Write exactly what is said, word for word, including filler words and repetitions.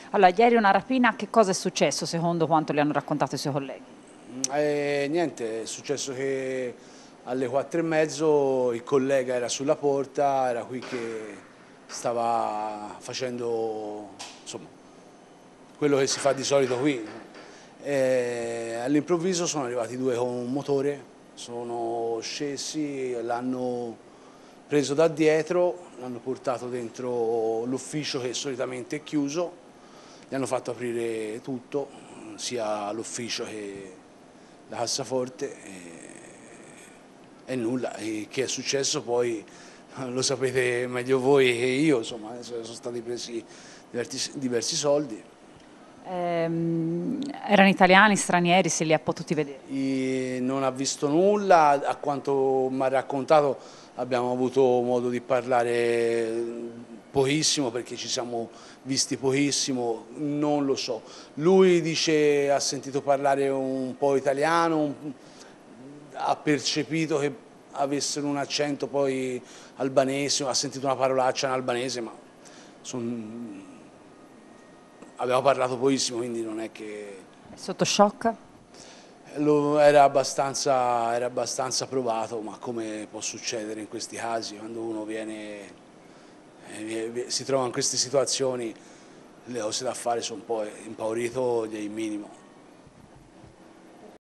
Allora, ieri una rapina, che cosa è successo secondo quanto le hanno raccontato i suoi colleghi? Eh, niente, è successo che alle quattro e mezzo il collega era sulla porta, era qui che stava facendo, insomma, quello che si fa di solito qui. E all'improvviso sono arrivati due con un motore, sono scesi, l'hanno preso da dietro, l'hanno portato dentro l'ufficio che solitamente è chiuso, gli hanno fatto aprire tutto, sia l'ufficio che la cassaforte, e, e nulla. E che è successo poi lo sapete meglio voi che io, insomma, sono stati presi diversi, diversi soldi. Ehm, erano italiani, stranieri, se li ha potuti vedere? E non ha visto nulla, a quanto mi ha raccontato abbiamo avuto modo di parlare pochissimo perché ci siamo visti pochissimo, non lo so. Lui dice ha sentito parlare un po' italiano, un, ha percepito che avessero un accento poi albanese, ha sentito una parolaccia in albanese, ma son, abbiamo parlato pochissimo, quindi non è che... Sotto shock? Lo, era abbastanza, era abbastanza provato, ma come può succedere in questi casi, quando uno viene, eh, si trova in queste situazioni, le cose da fare sono un po' impaurito del minimo.